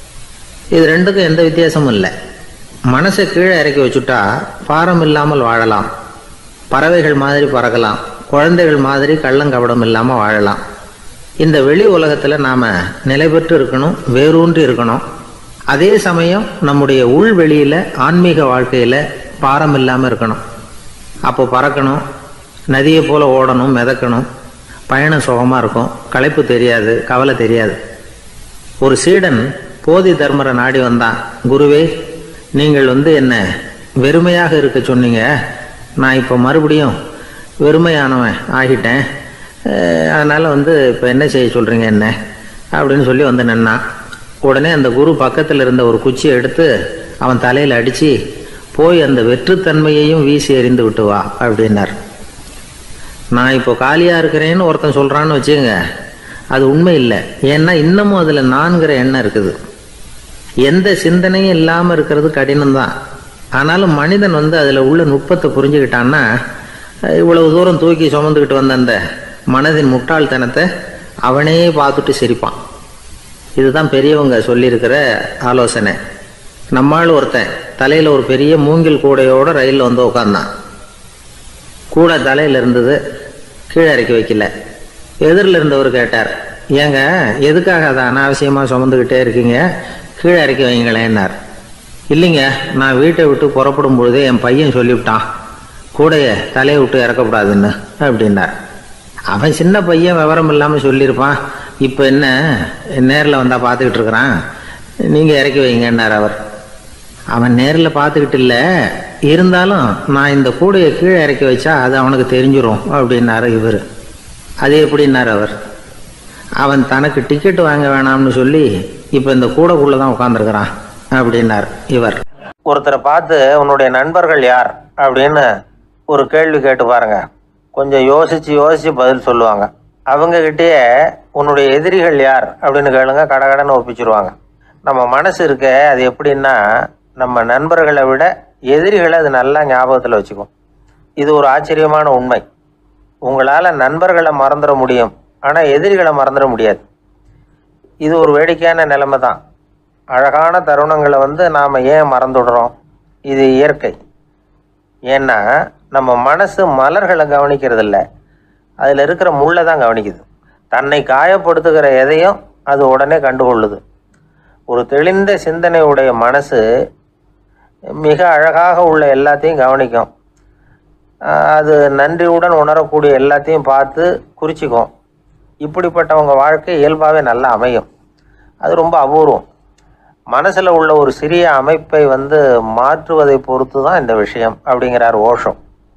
இது ரெண்டுக்கும் எந்த வித்தியாசமும் இல்லை. மனசை கீழே இறக்கி வச்சுட்டா பாரம் இல்லாமல் வாழலாம், பறவைகள் மாதிரி பறக்கலாம், குழந்தைகள் மாதிரி கள்ளங்கபடம் இல்லாமல் வாழலாம். இந்த வெளி உலகத்தில் நாம் நிலை பெற்று இருக்கணும், வேரூன்றி இருக்கணும். அதே சமயம் நம்முடைய உள்வெளியில் ஆன்மீக வாழ்க்கையில் பாரம் இல்லாமல் இருக்கணும். அப்போ பறக்கணும், நதியை போல் ஓடணும், மிதக்கணும், பயணம் சுகமாக இருக்கும், களைப்பு தெரியாது, கவலை தெரியாது. ஒரு சீடன் போதி தர்மரை நாடி வந்தான். குருவே, நீங்கள் வந்து என்ன வெறுமையாக இருக்க சொன்னீங்க, நான் இப்போ மறுபடியும் வெறுமையானவன் ஆகிட்டேன், அதனால் வந்து இப்போ என்ன செய்ய சொல்கிறீங்க என்ன அப்படின்னு சொல்லி வந்து நின்னான். உடனே அந்த குரு பக்கத்தில் இருந்த ஒரு குச்சியை எடுத்து அவன் தலையில் அடித்து, போய் அந்த வெற்றுத்தன்மையையும் வீசி எறிந்து விட்டு வா அப்படின்னார். நான் இப்போ காலியாக இருக்கிறேன்னு ஒருத்தன் சொல்கிறான்னு வச்சுங்க, அது உண்மை இல்லை. ஏன்னா இன்னமும் அதில் நான்கிற எண்ணம் இருக்குது. எந்த சிந்தனையும் இல்லாமல் இருக்கிறது கடினம்தான். ஆனாலும் மனிதன் வந்து அதில் உள்ள நுட்பத்தை புரிஞ்சுக்கிட்டான்னா இவ்வளவு தூரம் தூக்கி சுமந்துக்கிட்டு வந்த அந்த மனதின் முட்டாள்தனத்தை அவனே பார்த்துட்டு சிரிப்பான். இதுதான் பெரியவங்க சொல்லியிருக்கிற ஆலோசனை. நம்மால் ஒருத்தன் தலையில் ஒரு பெரிய மூங்கில் கூடையோடு ரயிலில் வந்து உட்காந்தான். கூடை தலையில் இருந்தது, கீழே இறக்கி வைக்கல. எதிரில் இருந்தவர் கேட்டார், ஏங்க எதுக்காக அதை அனாவசியமாக சுமந்துக்கிட்டே இருக்கீங்க, கீழே இறக்கி வைங்களேன்னார். இல்லைங்க, நான் வீட்டை விட்டு புறப்படும் பொழுதே என் பையன் சொல்லிவிட்டான் கூடையை தலையை விட்டு இறக்கக்கூடாதுன்னு அப்படின்னார். அவன் சின்ன பையன், விவரம் இல்லாமல் சொல்லியிருப்பான். இப்போ என்ன நேரில் வந்தால் பார்த்துக்கிட்டு இருக்கிறான், நீங்கள் இறக்கி வைங்கன்னார் அவர். அவன் நேரில் பார்த்துக்கிட்டு இல்லை, இருந்தாலும் நான் இந்த கூடையை கீழே இறக்கி வச்சா அது அவனுக்கு தெரிஞ்சிடும் அப்படின்னாரு இவர். அது எப்படின்னார் அவர். அவன் தனக்கு டிக்கெட் வாங்க வேணாம்னு சொல்லி இப்போ இந்த கூடைக்குள்ளே தான் உட்காந்துருக்கிறான் அப்படின்னார் இவர். ஒருத்தரை பார்த்து உன்னுடைய நண்பர்கள் யார் அப்படின்னு ஒரு கேள்வி கேட்டு பாருங்க, கொஞ்சம் யோசிச்சு யோசிச்சு பதில் சொல்லுவாங்க. அவங்க கிட்டேயே உன்னுடைய எதிரிகள் யார் அப்படின்னு கேளுங்க, கடகடன்னு ஒப்பிச்சிருவாங்க. நம்ம மனசு இருக்க அது எப்படின்னா, நம்ம நண்பர்களை விட எதிரிகளை அது நல்லா ஞாபகத்தில் வச்சுக்கும். இது ஒரு ஆச்சரியமான உண்மை. உங்களால் நண்பர்களை மறந்துட முடியும், ஆனால் எதிரிகளை மறந்துட முடியாது. இது ஒரு வேடிக்கையான நிலைமை தான். அழகான தருணங்களை வந்து நாம் ஏன் மறந்துடுறோம்? இது இயற்கை. ஏன்னா நம்ம மனசு மலர்களை கவனிக்கிறது இல்லை, அதில் இருக்கிற முள்ளை தான் கவனிக்குது. தன்னை காயப்படுத்துகிற எதையும் அது உடனே கண்டுகொள்ளுது. ஒரு தெளிந்த சிந்தனையுடைய மனசு மிக அழகாக உள்ள எல்லாத்தையும் கவனிக்கும். அது நன்றியுடன் உணரக்கூடிய எல்லாத்தையும் பார்த்து குறிச்சிக்கும். இப்படிப்பட்டவங்க வாழ்க்கை இயல்பாகவே நல்லா அமையும். அது ரொம்ப அபூர்வம். மனசில் உள்ள ஒரு சிறிய அமைப்பை வந்து மாற்றுவதை பொறுத்து தான் இந்த விஷயம் அப்படிங்கிறார் ஓஷோ.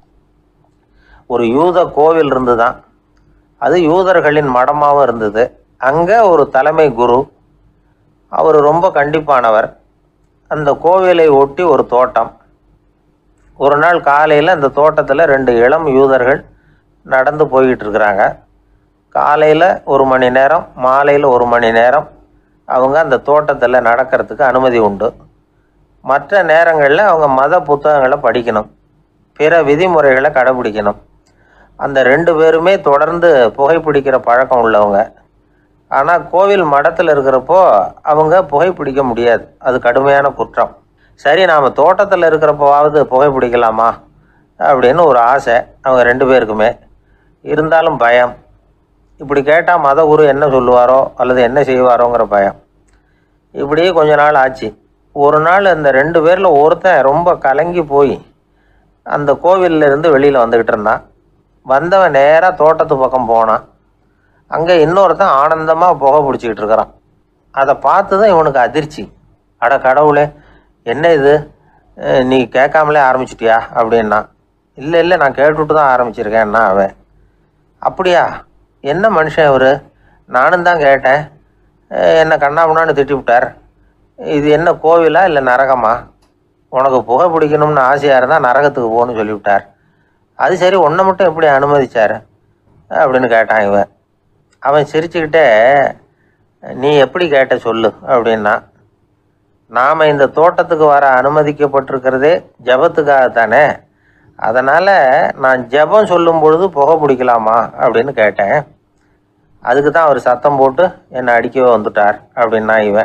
ஒரு யூத கோவில் இருந்து தான், அது யூதர்களின் மடமாகவும் இருந்தது. அங்கே ஒரு தலைமை குரு, அவர் ரொம்ப கண்டிப்பானவர். அந்த கோவிலை ஒட்டி ஒரு தோட்டம். ஒரு நாள் காலையில் அந்த தோட்டத்தில் ரெண்டு இளம் யூதர்கள் நடந்து போய்கிட்டு இருக்கிறாங்க. காலையில் ஒரு மணி நேரம், மாலையில் ஒரு மணி நேரம் அவங்க அந்த தோட்டத்தில் நடக்கிறதுக்கு அனுமதி உண்டு. மற்ற நேரங்களில் அவங்க மத புத்தகங்களை படிக்கணும், பிற விதிமுறைகளை கடைபிடிக்கணும். அந்த ரெண்டு பேருமே தொடர்ந்து புகைப்பிடிக்கிற பழக்கம் உள்ளவங்க. ஆனால் கோவில் மடத்தில் இருக்கிறப்போ அவங்க புகைப்பிடிக்க முடியாது, அது கடுமையான குற்றம். சரி, நாம் தோட்டத்தில் இருக்கிறப்போவாவது புகைப்பிடிக்கலாமா அப்படின்னு ஒரு ஆசை அவங்க ரெண்டு பேருக்குமே. இருந்தாலும் பயம். இப்படி கேட்டால் மதகுரு என்ன சொல்லுவாரோ அல்லது என்ன செய்வாரோங்கிற பயம். இப்படியே கொஞ்ச நாள் ஆச்சு. ஒரு நாள் அந்த ரெண்டு பேரில் ஒருத்தன் ரொம்ப கலங்கி போய் அந்த கோவிலில் இருந்து வெளியில் வந்துக்கிட்டு இருந்தான். வந்தவன் நேராக தோட்டத்து பக்கம் போனான். அங்கே இன்னொருத்தன் ஆனந்தமாக புகை பிடிச்சிக்கிட்டு இருக்கிறான். அதை பார்த்து தான் இவனுக்கு அதிர்ச்சி. அட கடவுளே, என்ன இது, நீ கேட்காமலே ஆரம்பிச்சிட்டியா அப்படின்னா. இல்லை இல்லை, நான் கேட்டுவிட்டு தான் ஆரம்பிச்சிருக்கேன்னா அவன். அப்படியா, என்ன மனுஷன் இவர், நானும் தான் கேட்டேன், என்னை கண்ணாமுன்னான்னு திட்டி விட்டார். இது என்ன கோவிலா இல்லை நரகமா? உனக்கு புகை பிடிக்கணும்னு ஆசையாக இருந்தால் நரகத்துக்கு போகணும்னு சொல்லிவிட்டார். அது சரி, உன்னை மட்டும் எப்படி அனுமதிச்சார் அப்படின்னு கேட்டான் இவன். அவன் சிரிச்சுக்கிட்டே, நீ எப்படி கேட்ட சொல்லு அப்படின்னா. நாம் இந்த தோட்டத்துக்கு வர அனுமதிக்கப்பட்டிருக்கிறதே ஜபத்துக்காகத்தானே, அதனால் நான் ஜபம் சொல்லும் பொழுது புகை பிடிக்கலாமா அப்படின்னு கேட்டேன். அதுக்கு தான் அவர் சத்தம் போட்டு என்னை அடிக்கவே வந்துட்டார் அப்படின்னா இவன்.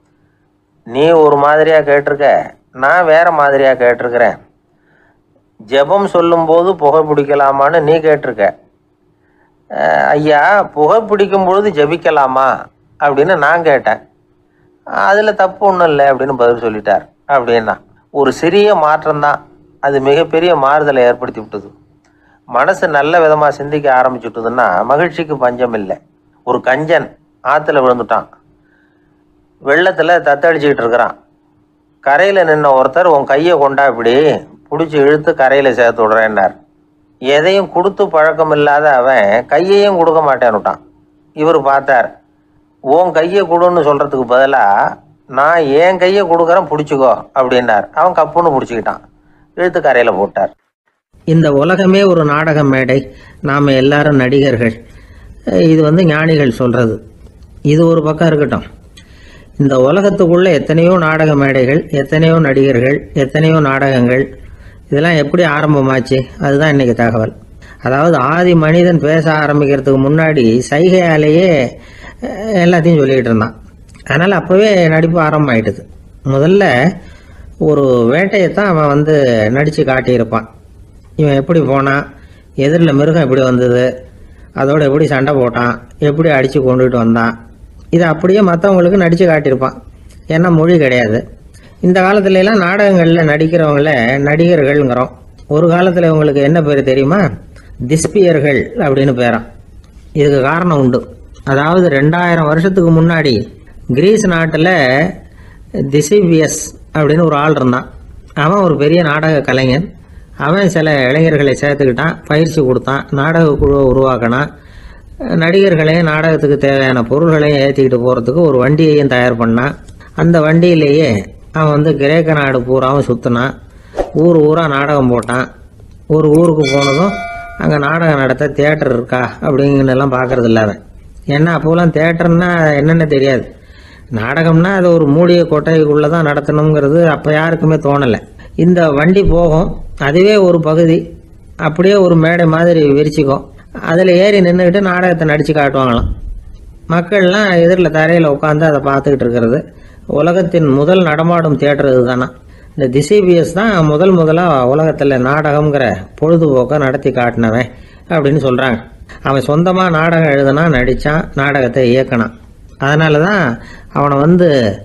நீ ஒரு மாதிரியாக கேட்டிருக்க, நான் வேறு மாதிரியாக கேட்டிருக்கிறேன். ஜபம் சொல்லும்போது புகை பிடிக்கலாமான்னு நீ கேட்டிருக்க. ஐயா, புகை பிடிக்கும் பொழுது ஜபிக்கலாமா அப்படின்னு நான் கேட்டேன். அதில் தப்பு ஒன்றும் இல்லை அப்படின்னு பதில் சொல்லிட்டார் அப்படின்னா. ஒரு சிறிய மாற்றம்தான் அது மிகப்பெரிய மாறுதலை ஏற்படுத்தி விட்டது. மனசு நல்ல விதமாக சிந்திக்க ஆரம்பிச்சுட்டுதுன்னா மகிழ்ச்சிக்கு பஞ்சம் இல்லை. ஒரு கஞ்சன் ஆற்றுல விழுந்துட்டான், வெள்ளத்தில் தத்தடிச்சுக்கிட்டு இருக்கிறான். கரையில் நின்ன ஒருத்தர், உன் கையை கொண்டா இப்படி பிடிச்சி இழுத்து கரையில் சேர்த்து விடுறேன்னார். எதையும் கொடுத்து பழக்கம் இல்லாத அவன் கையையும் கொடுக்க மாட்டேன்னுட்டான். இவர் பார்த்தார், உன் கையை கொடுன்னு சொல்கிறதுக்கு பதிலாக நான் என் கையை கொடுக்குறேன் பிடிச்சிக்கோ அப்படின்னார். அவன் கப்புன்னு பிடிச்சிக்கிட்டான், இழுத்து கரையில் போட்டார். இந்த உலகமே ஒரு நாடக மேடை, நாம் எல்லாரும் நடிகர்கள். இது வந்து ஞானிகள் சொல்கிறது. இது ஒரு பக்கம் இருக்கட்டும். இந்த உலகத்துக்குள்ளே எத்தனையோ நாடக மேடைகள், எத்தனையோ நடிகர்கள், எத்தனையோ நாடகங்கள், இதெல்லாம் எப்படி ஆரம்பமாச்சு? அதுதான் இன்றைக்கி தகவல். அதாவது ஆதி மனிதன் பேச ஆரம்பிக்கிறதுக்கு முன்னாடி சைகையாலேயே எல்லாத்தையும் சொல்லிக்கிட்டு இருந்தான். அதனால் அப்போவே நடிப்பு ஆரம்பமாயிட்டுது. முதல்ல ஒரு வேட்டையைத்தான் அவன் வந்து நடித்து காட்டியிருப்பான். இவன் எப்படி போனான், எதிரில் மிருகம் எப்படி வந்தது, அதோடு எப்படி சண்டை போட்டான், எப்படி அடித்து கொண்டுகிட்டு வந்தான், இதை அப்படியே மற்றவங்களுக்கு நடித்து காட்டியிருப்பான். ஏன்னா மொழி கிடையாது. இந்த காலத்துலலாம் நாடகங்களில் நடிக்கிறவங்கள நடிகர்கள்ங்கிறோம். ஒரு காலத்தில் இவங்களுக்கு என்ன பேர் தெரியுமா? திஸ்பியர்கள் அப்படின்னு பேரான். இதுக்கு காரணம் உண்டு. அதாவது ரெண்டாயிரம் வருஷத்துக்கு முன்னாடி கிரீஸ் நாட்டில் திசிபியஸ் அப்படின்னு ஒரு ஆள் இருந்தான். அவன் ஒரு பெரிய நாடக கலைஞன். அவன் சில இளைஞர்களை சேர்த்துக்கிட்டான், பயிற்சி கொடுத்தான், நாடக குழுவை உருவாக்கினான். நடிகர்களையும் நாடகத்துக்கு தேவையான பொருள்களையும் ஏற்றிக்கிட்டு போகிறதுக்கு ஒரு வண்டியையும் தயார் பண்ணான். அந்த வண்டியிலேயே அவன் வந்து கிரேக்க நாடு பூராவும் சுற்றினான். ஊர் ஊராக நாடகம் போட்டான். ஒரு ஊருக்கு போனதும் அங்கே நாடகம் நடத்த தியேட்டர் இருக்கா அப்படிங்கன்னெல்லாம் பார்க்குறது இல்லாத. ஏன்னா அப்போலாம் தியேட்டர்னா என்னென்ன தெரியாது. நாடகம்னா அது ஒரு மூடிய கொட்டைக்குள்ளே தான் நடத்தணுங்கிறது அப்போ யாருக்குமே தோணலை. இந்த வண்டி போகும், அதுவே ஒரு பகுதி அப்படியே ஒரு மேடை மாதிரி விரிச்சிக்கும், அதில் ஏறி நின்றுக்கிட்டு நாடகத்தை நடித்து காட்டுவாங்களாம். மக்கள்லாம் எதிரில் தரையில் உட்காந்து அதை பார்த்துக்கிட்டு இருக்கிறது. உலகத்தின் முதல் நடமாடும் தியேட்டர் இது தானே. இந்த திசைபிஎஸ் தான் முதல் முதலாக உலகத்தில் நாடகங்கிற பொழுதுபோக்கை நடத்தி காட்டினவன் அப்படின்னு சொல்கிறாங்க. அவன் சொந்தமாக நாடகம் எழுதுனா, நடித்தான், நாடகத்தை இயக்கினான். அதனால தான் அவனை வந்து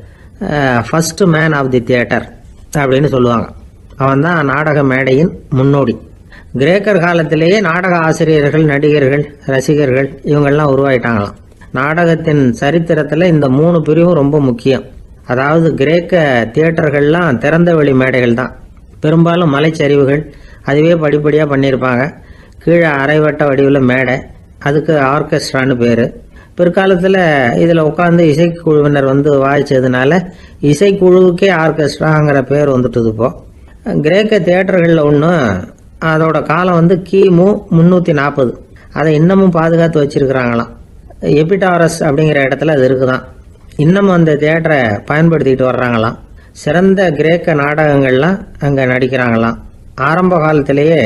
first man of the theatre அப்படின்னு சொல்லுவாங்க. அவன் தான் நாடக மேடையின் முன்னோடி. கிரேக்கர் காலத்திலேயே நாடக ஆசிரியர்கள், நடிகர்கள், ரசிகர்கள் இவங்கெல்லாம் உருவாயிட்டாங்களாம். நாடகத்தின் சரித்திரத்தில் இந்த மூணு பிரிவும் ரொம்ப முக்கியம். அதாவது கிரேக்க தியேட்டர்கள்லாம் திறந்த வெளி மேடைகள் தான். பெரும்பாலும் மலைச்சரிவுகள், அதுவே படிப்படியாக பண்ணியிருப்பாங்க. கீழே அரைவட்ட வடிவில் மேடை, அதுக்கு ஆர்கெஸ்ட்ரான்னு பேர். பிற்காலத்தில் இதில் உட்காந்து இசைக்குழுவினர் வந்து வாய்ச்சதுனால இசைக்குழுவுக்கே ஆர்கெஸ்ட்ராங்கிற பேர் வந்துட்டுது. இப்போது கிரேக்க தியேட்டர்களில் ஒன்று, அதோட காலம் வந்து கிமு முந்நூற்றி நாற்பது. அதை இன்னமும் பாதுகாத்து வச்சிருக்கிறாங்களாம். எபிடாரஸ் அப்படிங்கிற இடத்துல அது இருக்குதான். இன்னமும் அந்த தியேட்டரை பயன்படுத்திக்கிட்டு வர்றாங்களாம். சிறந்த கிரேக்க நாடகங்கள்லாம் அங்கே நடிக்கிறாங்களாம். ஆரம்ப காலத்திலேயே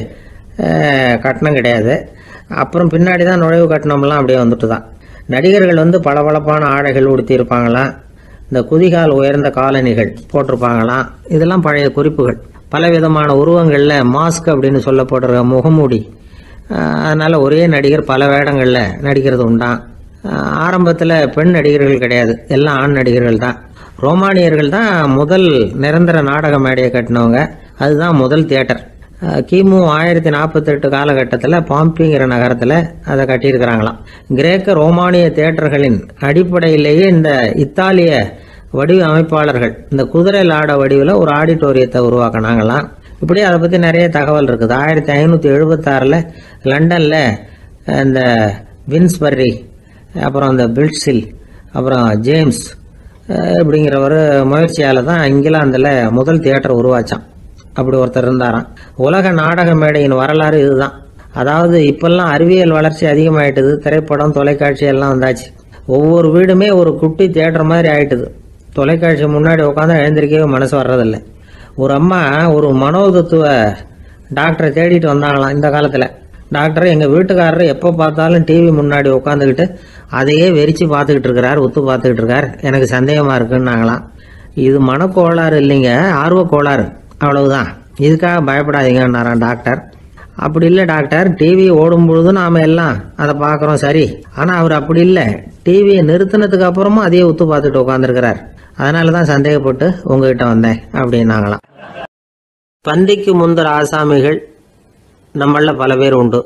கட்டணம் கிடையாது, அப்புறம் பின்னாடி தான் நுழைவு கட்டணம்லாம் அப்படியே வந்துட்டு தான். நடிகர்கள் வந்து பளபளப்பான ஆடைகள் உடுத்தியிருப்பாங்களாம். இந்த குதிகால் உயர்ந்த காலணிகள் போட்டிருப்பாங்களாம். இதெல்லாம் பழைய குறிப்புகள். பலவிதமான உருவங்களில் மாஸ்க் அப்படின்னு சொல்லப்படுற முகமூடி. அதனால் ஒரே நடிகர் பல வேடங்களில் நடிக்கிறது உண்டான். ஆரம்பத்தில் பெண் நடிகர்கள் கிடையாது, எல்லாம் ஆண் நடிகர்கள் தான். ரோமானியர்கள் தான் முதல் நிரந்தர நாடக மேடையை கட்டினவங்க. அதுதான் முதல் தியேட்டர். கிமு ஆயிரத்தி நாற்பத்தெட்டு காலகட்டத்தில் பாம்பிங்கிற நகரத்தில் அதை கட்டியிருக்கிறாங்களாம். கிரேக்க ரோமானிய தியேட்டர்களின் அடிப்படையிலேயே இந்த இத்தாலிய வடிவ அமைப்பாளர்கள் இந்த குதிரை லாட வடிவில் ஒரு ஆடிட்டோரியத்தை உருவாக்கினாங்களாம். இப்படி அதை பற்றி நிறைய தகவல் இருக்குது. ஆயிரத்தி ஐநூற்றி எழுபத்தாறில் லண்டனில் இந்த வின்ஸ்பர்ரி, அப்புறம் இந்த பில்ட்ஸில், அப்புறம் ஜேம்ஸ் இப்படிங்கிறவர் முயற்சியால் தான் இங்கிலாந்தில் முதல் தியேட்டர் உருவாச்சான். அப்படி ஒருத்தர் இருந்தாராம். உலக நாடக மேடையின் வரலாறு இதுதான். அதாவது இப்பெல்லாம் அறிவியல் வளர்ச்சி அதிகமாயிட்டுது, திரைப்படம், தொலைக்காட்சி எல்லாம் வந்தாச்சு. ஒவ்வொரு வீடுமே ஒரு குட்டி தியேட்டர் மாதிரி ஆயிட்டுது. தொலைக்காட்சி முன்னாடி உட்காந்து எழுந்திருக்கவே மனசு வர்றதில்லை. ஒரு அம்மா ஒரு மனோதத்துவ டாக்டரை தேடிட்டு வந்தாங்களாம் இந்த காலத்தில். டாக்டர், எங்கள் வீட்டுக்காரர் எப்போ பார்த்தாலும் டிவி முன்னாடி உட்காந்துக்கிட்டு அதையே வெறிச்சு பார்த்துக்கிட்டு இருக்கிறார், ஒத்து பார்த்துக்கிட்டு இருக்கார், எனக்கு சந்தேகமாக இருக்குன்னாங்களாம். இது மனக்கோளாறு இல்லைங்க, ஆர்வ கோளாறு, அவ்வளவுதான், இதுக்காக பயப்படாதீங்கன்னாரான் டாக்டர். அப்படி இல்லை டாக்டர், டிவி ஓடும் பொழுது நாம் எல்லாம் அதை பார்க்குறோம் சரி, ஆனால் அவர் அப்படி இல்லை, டிவியை நிறுத்தினதுக்கு அப்புறமும் அதையே ஒத்து பார்த்துட்டு உட்காந்துருக்கிறார், அதனால தான் சந்தேகப்பட்டு உங்ககிட்ட வந்தேன் அப்படின்னாங்களாம். பந்திக்கு முந்தர ஆசாமிகள் நம்மள பல பேர் உண்டு.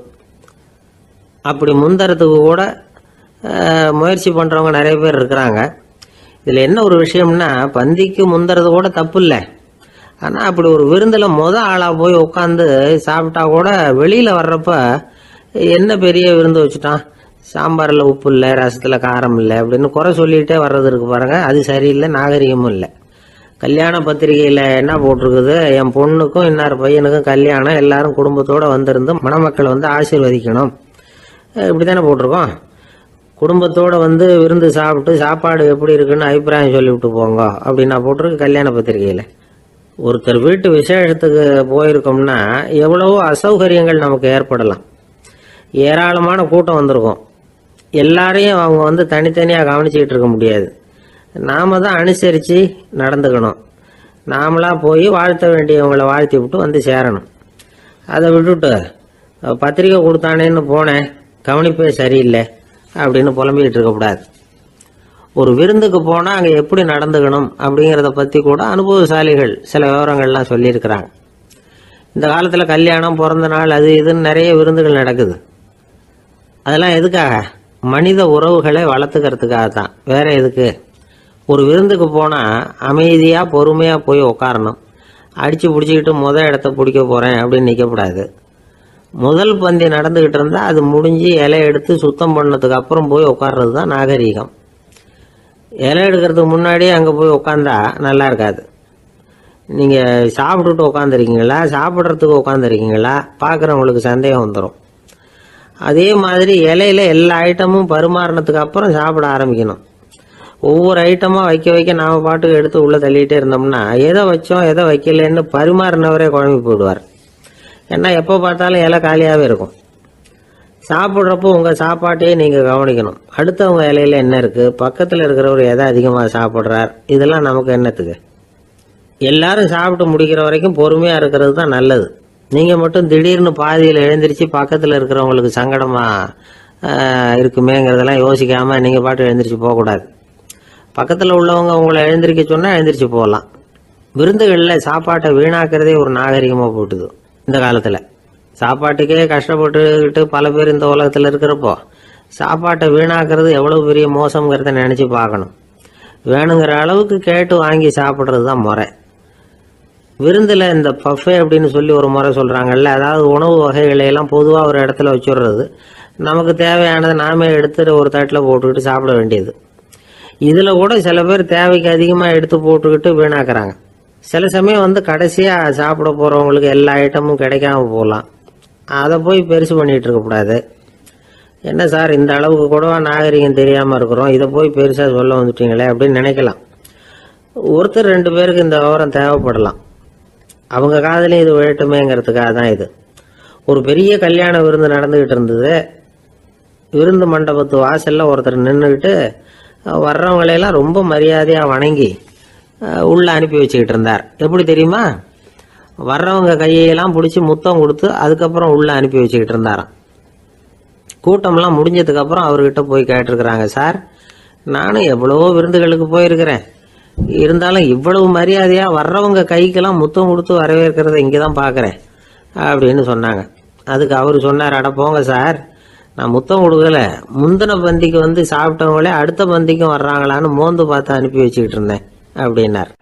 அப்படி முந்தறதுக்கு கூட முயற்சி பண்ணுறவங்க நிறைய பேர் இருக்கிறாங்க. இதில் என்ன ஒரு விஷயம்னா, பந்திக்கு முந்தறது கூட தப்பு இல்லை. ஆனால் அப்படி ஒரு விருந்தில் மொதல் ஆளாக போய் உட்காந்து சாப்பிட்டா கூட வெளியில் வர்றப்ப என்ன பெரிய விருந்து வச்சுட்டான், சாம்பாரில் உப்பு இல்லை, ரசத்தில் காரம் இல்லை அப்படின்னு குறை சொல்லிகிட்டே வர்றது இருக்கு பாருங்க, அது சரியில்லை, நாகரிகமும் இல்லை. கல்யாண பத்திரிகையில் என்ன போட்டிருக்குது, என் பொண்ணுக்கும் இன்னார் பையனுக்கும் கல்யாணம், எல்லாரும் குடும்பத்தோடு வந்திருந்து மணமக்களை வந்து ஆசீர்வதிக்கணும், இப்படி தானே போட்டிருக்கோம். குடும்பத்தோடு வந்து விருந்து சாப்பிட்டு சாப்பாடு எப்படி இருக்குன்னு அபிப்பிராயம் சொல்லிவிட்டு போங்க அப்படின்னா போட்டிருக்கு கல்யாண பத்திரிகையில். ஒருத்தர் வீட்டு விசேஷத்துக்கு போயிருக்கோம்னா எவ்வளவோ அசௌகரியங்கள் நமக்கு ஏற்படலாம். ஏராளமான கூட்டம் வந்திருக்கும், எல்லாரையும் அவங்க வந்து தனித்தனியாக கவனிச்சிக்கிட்டு இருக்க முடியாது. நாம தான் அனுசரித்து நடந்துக்கணும். நாமளாக போய் வாழ்த்த வேண்டியவங்களை வாழ்த்தி விட்டு வந்து சேரணும். அதை விட்டுட்டு பத்திரிக்கை கொடுத்தானேன்னு போனேன், கவனிப்பே சரியில்லை அப்படின்னு புலம்பிக்கிட்டு இருக்கக்கூடாது. ஒரு விருந்துக்கு போனால் அங்கே எப்படி நடந்துக்கணும் அப்படிங்கிறத பற்றி கூட அனுபவசாலிகள் சில விவரங்கள்லாம் சொல்லியிருக்கிறாங்க. இந்த காலத்தில் கல்யாணம், பிறந்த நாள், அது இதுன்னு நிறைய விருந்துகள் நடக்குது. அதெல்லாம் எதுக்காக? மனித உறவுகளை வளர்த்துக்கிறதுக்காக தான், வேற எதுக்கு? ஒரு விருந்துக்கு போனால் அமைதியாக பொறுமையாக போய் உட்காரணும். அடித்து பிடிச்சிக்கிட்டு முதல் இடத்த பிடிக்க போகிறேன் அப்படின்னு நிற்கக்கூடாது. முதல் பந்தி நடந்துக்கிட்டு இருந்தால் அது முடிஞ்சு இலை எடுத்து சுத்தம் பண்ணதுக்கு அப்புறம் போய் உட்கார்றது தான் நாகரீகம். இலை எடுக்கிறதுக்கு முன்னாடியே அங்கே போய் உட்காந்தா நல்லா இருக்காது. நீங்கள் சாப்பிட்டுட்டு உட்காந்துருக்கீங்களா, சாப்பிட்றதுக்கு உட்காந்துருக்கீங்களா, பார்க்குறவங்களுக்கு சந்தேகம் வந்துடும். அதே மாதிரி இலையில எல்லா ஐட்டமும் பரிமாறினதுக்கு அப்புறம் சாப்பிட ஆரம்பிக்கணும். ஒவ்வொரு ஐட்டமாக வைக்க வைக்க நாம் பாட்டுக்கு எடுத்து உள்ளே தள்ளிகிட்டே இருந்தோம்னா எதை வச்சோம் எதை வைக்கலன்னு பரிமாறினவரே குழம்பி போயிடுவார். ஏன்னா எப்போ பார்த்தாலும் இலை காலியாகவே இருக்கும். சாப்பிட்றப்போ உங்கள் சாப்பாட்டையே நீங்கள் கவனிக்கணும். அடுத்தவங்க இலையில என்ன இருக்குது, பக்கத்தில் இருக்கிறவர் எதை அதிகமாக சாப்பிட்றார், இதெல்லாம் நமக்கு என்னத்துக்கு? எல்லாரும் சாப்பிட்டு முடிக்கிற வரைக்கும் பொறுமையாக இருக்கிறது தான் நல்லது. நீங்கள் மட்டும் திடீர்னு பாதியில் எழுந்திரிச்சு பக்கத்தில் இருக்கிறவங்களுக்கு சங்கடமாக இருக்குமேங்கிறதெல்லாம் யோசிக்காமல் நீங்கள் பாட்டு எழுந்திரிச்சு போகக்கூடாது. பக்கத்தில் உள்ளவங்க உங்களை எழுந்திரிக்க சொன்னால் எழுந்திரிச்சு போகலாம். விருந்துகளில் சாப்பாட்டை வீணாக்கிறதே ஒரு நாகரிகமாக போட்டுது இந்த காலத்தில். சாப்பாட்டுக்கே கஷ்டப்பட்டுக்கிட்டு பல பேர் இந்த உலகத்தில் இருக்கிறப்போ சாப்பாட்டை வீணாக்கிறது எவ்வளோ பெரிய மோசங்கிறத நினச்சி பார்க்கணும். வேணுங்கிற அளவுக்கு கேட்டு வாங்கி சாப்பிட்றது தான் முறை. விருந்தில் இந்த பஃபே அப்படின்னு சொல்லி ஒரு முறை சொல்கிறாங்கல்ல, அதாவது உணவு வகைகளையெல்லாம் பொதுவாக ஒரு இடத்துல வச்சுடுறது, நமக்கு தேவையானதை நாமே எடுத்துட்டு ஒரு தட்டில் போட்டுக்கிட்டு சாப்பிட வேண்டியது. இதில் கூட சில பேர் தேவைக்கு அதிகமாக எடுத்து போட்டுக்கிட்டு வீணாக்குறாங்க. சில சமயம் வந்து கடைசியாக சாப்பிட போகிறவங்களுக்கு எல்லா ஐட்டமும் கிடைக்காம போகலாம். அதை போய் பெருசு பண்ணிகிட்டு இருக்கக்கூடாது. என்ன சார் இந்த அளவுக்கு கூடவா நாகரிகம் தெரியாமல் இருக்கிறோம், இதை போய் பெருசாக சொல்ல வந்துட்டீங்களே அப்படின்னு நினைக்கலாம். ஒருத்தர் ரெண்டு பேருக்கு இந்த விவரம் தேவைப்படலாம். அவங்க காதலையும் இது விழட்டுமேங்கிறதுக்காக தான் இது. ஒரு பெரிய கல்யாண விருந்து நடந்துக்கிட்டு இருந்தது. விருந்து மண்டபத்து வாசலில் ஒருத்தர் நின்றுக்கிட்டு வர்றவங்களையெல்லாம் ரொம்ப மரியாதையாக வணங்கி உள்ளே அனுப்பி வச்சுக்கிட்டு இருந்தார். எப்படி தெரியுமா? வர்றவங்க கையெல்லாம் பிடிச்சி முத்தம் கொடுத்து அதுக்கப்புறம் உள்ளே அனுப்பி வச்சுக்கிட்டு இருந்தாராம். கூட்டம்லாம் முடிஞ்சதுக்கப்புறம் அவர்கிட்ட போய் கேட்டிருக்கிறாங்க, சார் நானும் எவ்வளவோ விருந்துகளுக்கு போயிருக்கிறேன், இருந்தாலும் இவ்வளவு மரியாதையாக வர்றவங்க கைக்கெல்லாம் முத்தம் கொடுத்து வரவேற்கிறத இங்கே தான் பார்க்குறேன் அப்படின்னு சொன்னாங்க. அதுக்கு அவர் சொன்னார், அட போங்க சார், நான் முத்தம் கொடுக்கல, முந்தின பந்திக்கு வந்து சாப்பிட்டவங்களே அடுத்த பந்திக்கும் வர்றாங்களான்னு மோந்து பார்த்து அனுப்பி வச்சுக்கிட்டு இருந்தேன் அப்படின்னார்.